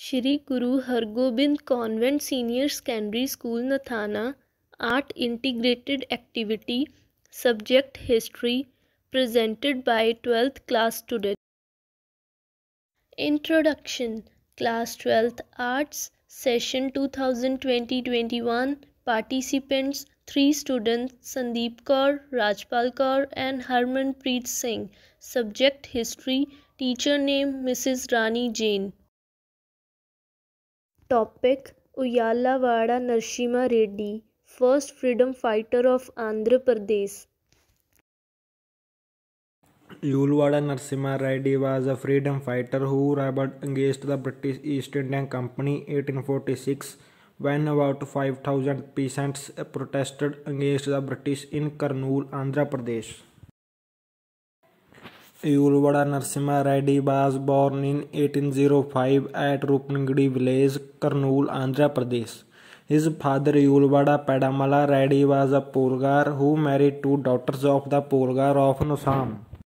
Shri Guru Hargobind Convent Senior Secondary School Nathana. Art Integrated Activity. Subject History. Presented by 12th class students. Introduction. Class 12th Arts Session 2020-21. Participants 3 students Sandeep Kaur, Rajpal Kaur and Harmanpreet Singh. Subject History. Teacher name Mrs. Rani Jain. Topic: Uyalawada Narasimha Reddy, first freedom fighter of Andhra Pradesh. Uyalawada Narasimha Reddy was a freedom fighter who rebelled against the British East India Company 1846 when about 5,000 peasants protested against the British in Kurnool, Andhra Pradesh. Uyalawada Narasimha Reddy was born in 1805 at Rupnagadi village, Kurnool, Andhra Pradesh. His father Uyalawada Pedamala Reddy was a Polgar who married 2 daughters of the Polgar of Nosam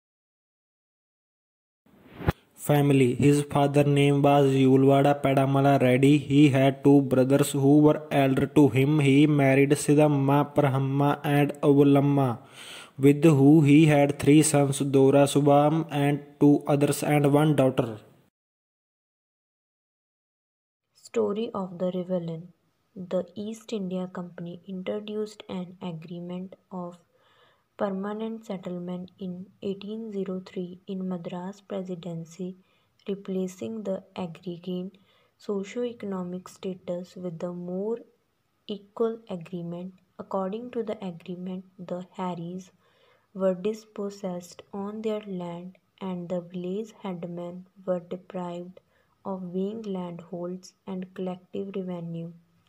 family. His father's name was Uyalawada Pedamala Reddy. He had 2 brothers who were elder to him. He married Sidamma, Prahamma and Avalamma, with who he had 3 sons, Dora, Subham and 2 others and 1 daughter. Story of the Rebellion. The East India Company introduced an agreement of permanent settlement in 1803 in Madras Presidency, replacing the agrarian socio-economic status with the more equal agreement. According to the agreement, the Harris were dispossessed on their land and the village headmen were deprived of being landholds and collective revenue.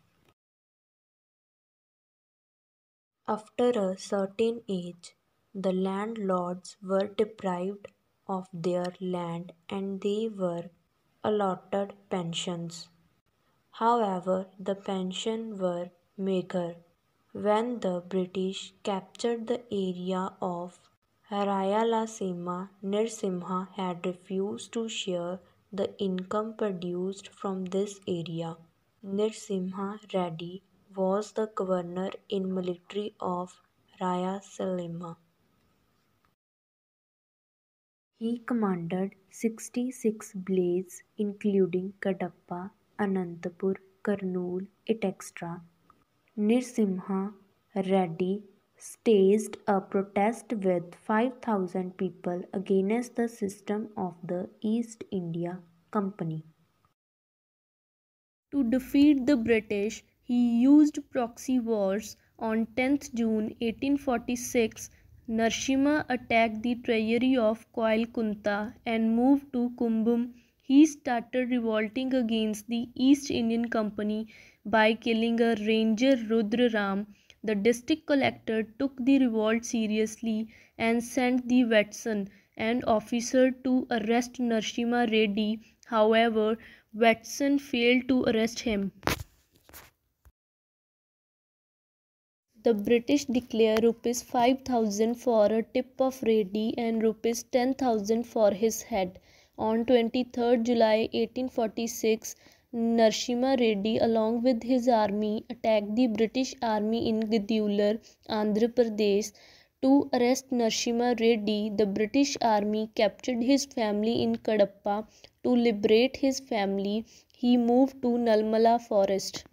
After a certain age, the landlords were deprived of their land and they were allotted pensions. However, the pensions were meagre. When the British captured the area of Rayalaseema, Narasimha had refused to share the income produced from this area. Narasimha Reddy was the governor in military of Rayalaseema. He commanded 66 blades including Kadapa, Anantapur, Kurnool, etc. Narasimha Reddy staged a protest with 5,000 people against the system of the East India Company. To defeat the British, he used proxy wars. On 10th June 1846, Narasimha attacked the treasury of Koilkunta and moved to Kumbum. He started revolting against the East Indian Company by killing a ranger, Rudra Ram. The district collector took the revolt seriously and sent the Watson, an officer, to arrest Narasimha Reddy. However, Watson failed to arrest him. The British declared ₹5,000 for a tip of Reddy and ₹10,000 for his head. On 23rd July 1846, Narasimha Reddy along with his army attacked the British army in Gidular, Andhra Pradesh. To arrest Narasimha Reddy, the British army captured his family in Kadapa. To liberate his family, he moved to Nalmala forest.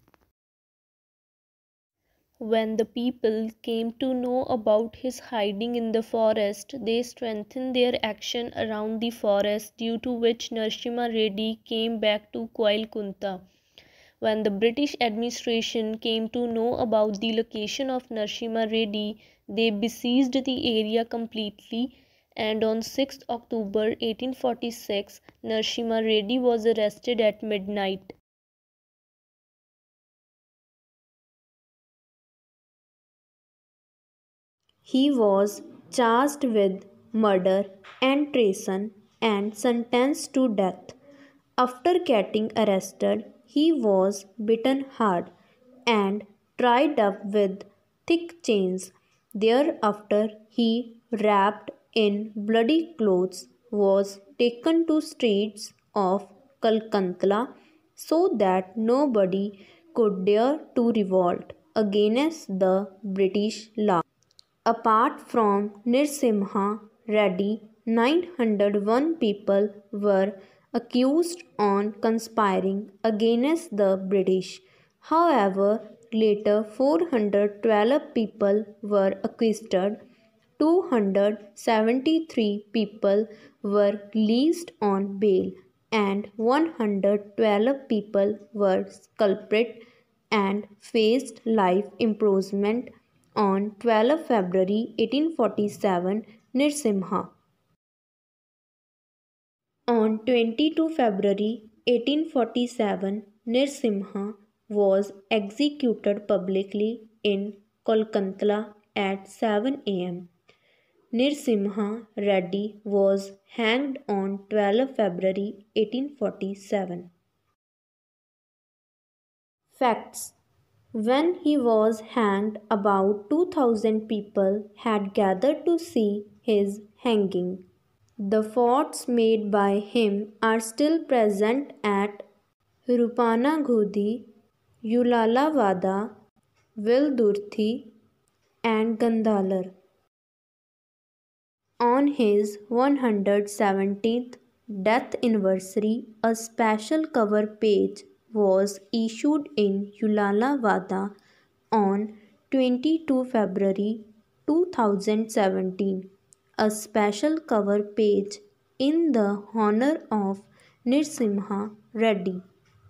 When the people came to know about his hiding in the forest, they strengthened their action around the forest, due to which Narasimha Reddy came back to Koilkunta. When the British administration came to know about the location of Narasimha Reddy, they besieged the area completely, and on 6th October 1846, Narasimha Reddy was arrested at midnight. He was charged with murder and treason and sentenced to death. After getting arrested, he was beaten hard and tied up with thick chains. Thereafter, he, wrapped in bloody clothes, was taken to streets of Calcutta so that nobody could dare to revolt against the British law. Apart from Narasimha Reddy, 901 people were accused on conspiring against the British. However, later 412 people were acquitted, 273 people were released on bail, and 112 people were culprit and faced life imprisonment on 12 February 1847. Narasimha. On 22 February 1847, Narasimha was executed publicly in Kolkata at 7 am. Narasimha Reddy was hanged on 12 February 1847. Facts: when he was hanged, about 2,000 people had gathered to see his hanging. The forts made by him are still present at Rupanagodi, Yulalawada, Vildurthi, and Gandhalar. On his 117th death anniversary, a special cover page was issued in Yulalawada on 22 February 2017. A special cover page in the honor of Narasimha Reddy.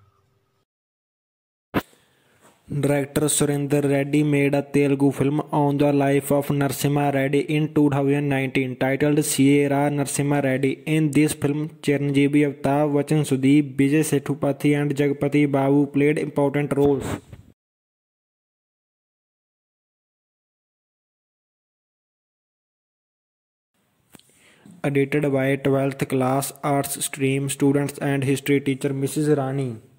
Director Surinder Reddy made a Telugu film on the life of Narasimha Reddy in 2019 titled Sierra Narasimha Reddy. In this film, Chiranjeevi, Amitabh Bachchan, Sudeep, Vijay Sethupathi and Jagpati Babu played important roles. Edited by 12th class arts stream students and history teacher Mrs. Rani.